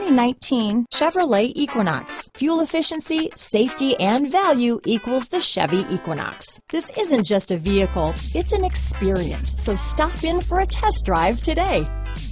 2019 Chevrolet Equinox. Fuel efficiency, safety, and value equals the Chevy Equinox. This isn't just a vehicle, it's an experience. So stop in for a test drive today.